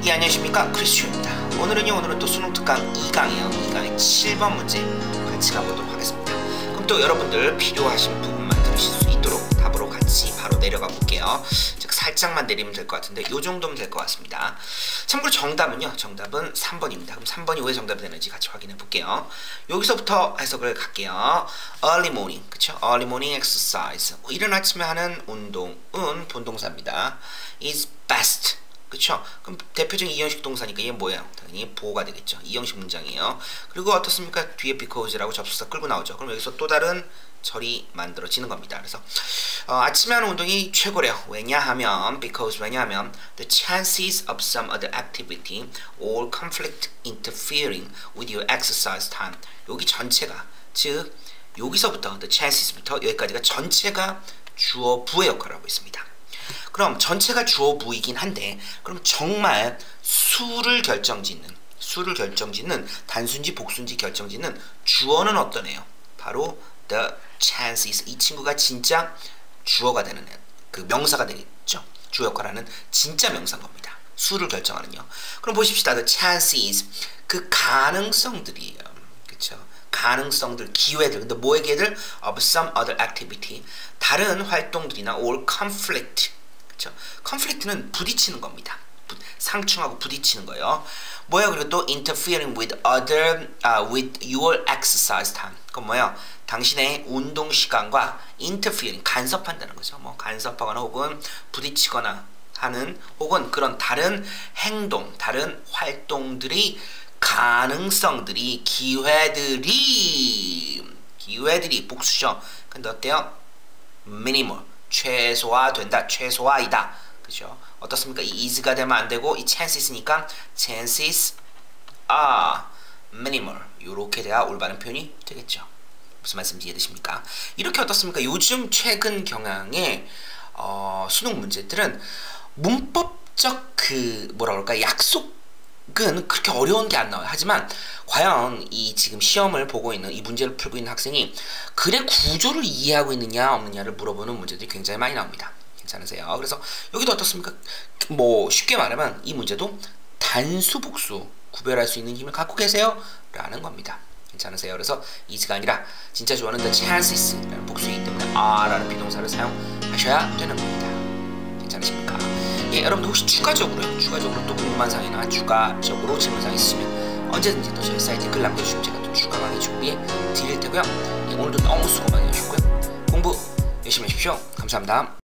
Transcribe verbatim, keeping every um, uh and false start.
예, 안녕하십니까, 크리스천입니다. 오늘은요 오늘은 또 수능 특강 이 강이에요. 이 강의 칠 번 문제 같이 가보도록 하겠습니다. 그럼 또 여러분들 필요하신 부분만 들으실 수 있도록 답으로 같이 바로 내려가 볼게요. 즉 살짝만 내리면 될 것 같은데 요 정도면 될 것 같습니다. 참고로 정답은요, 정답은 삼 번입니다. 그럼 삼 번이 왜 정답이 되는지 같이 확인해 볼게요. 여기서부터 해석을 갈게요. Early morning, 그쵸? Early morning exercise, 이른 아침에 하는 운동은 본동사입니다. is best, 그쵸? 그럼 대표적인 이형식 동사니까 이게 뭐예요? 당연히 보호가 되겠죠. 이형식 문장이에요. 그리고 어떻습니까? 뒤에 because라고 접속사 끌고 나오죠. 그럼 여기서 또 다른 절이 만들어지는 겁니다. 그래서 어, 아침에 하는 운동이 최고래요. 왜냐하면 because 왜냐하면 the chances of some other activity or conflict interfering with your exercise time, 여기 전체가, 즉 여기서부터 the chances부터 여기까지가 전체가 주어 부의 역할을 하고 있습니다. 그럼 전체가 주어 부이긴 한데, 그럼 정말 수를 결정짓는 수를 결정짓는 단수인지 복수인지 결정짓는 주어는 어떤 애요? 바로 the chances. 이 친구가 진짜 주어가 되는 애, 그 명사가 되겠죠. 주어 역할을 하는 진짜 명사인 겁니다. 수를 결정하는요. 그럼 보십시다. the chances, 그 가능성들이에요. 그쵸? 가능성들, 기회들. 근데 뭐의 기회들? of some other activity, 다른 활동들이나 or conflict. 그쵸? conflict는 부딪히는 겁니다. 부, 상충하고 부딪히는 거예요. 뭐예요? 그리고 또 interfering with other, uh, with your exercise time. 그건 뭐예요? 당신의 운동 시간과 interfering, 간섭한다는 거죠. 뭐 간섭하거나 혹은 부딪히거나 하는, 혹은 그런 다른 행동, 다른 활동들이, 가능성들이, 기회들이, 기회들이 복수죠. 근데 어때요? minimal, 최소화된다, 최소화이다. 그죠? 어떻습니까? 이 is가 되면 안 되고 이 chances니까 chances are minimal, 요렇게 돼야 올바른 표현이 되겠죠. 무슨 말씀인지 이해되십니까? 이렇게 어떻습니까? 요즘 최근 경향의 어, 수능 문제들은 문법적 그 뭐라 그럴까, 약속은 그렇게 어려운 게 안 나와요. 하지만 과연 이 지금 시험을 보고 있는, 이 문제를 풀고 있는 학생이 글의 구조를 이해하고 있느냐 없느냐를 물어보는 문제들이 굉장히 많이 나옵니다. 괜찮으세요? 그래서 여기도 어떻습니까? 뭐 쉽게 말하면 이 문제도 단수 복수 구별할 수 있는 힘을 갖고 계세요? 라는 겁니다. 괜찮으세요? 그래서 is가 아니라 진짜 주어는 the chances라는 복수이기 때문에 are라는 비동사를 사용하셔야 되는 겁니다. 괜찮으십니까? 예, 여러분들 혹시 추가적으로요, 추가적으로 또 궁금한 사항이나 추가적으로 질문사항 있으시면 언제든지 또 저희 사이트에 글 남겨주시면 제가 또 추가 강의 준비해 드릴 테고요. 예, 오늘도 너무 수고 많이 하셨고요. 공부 열심히 하십시오. 감사합니다.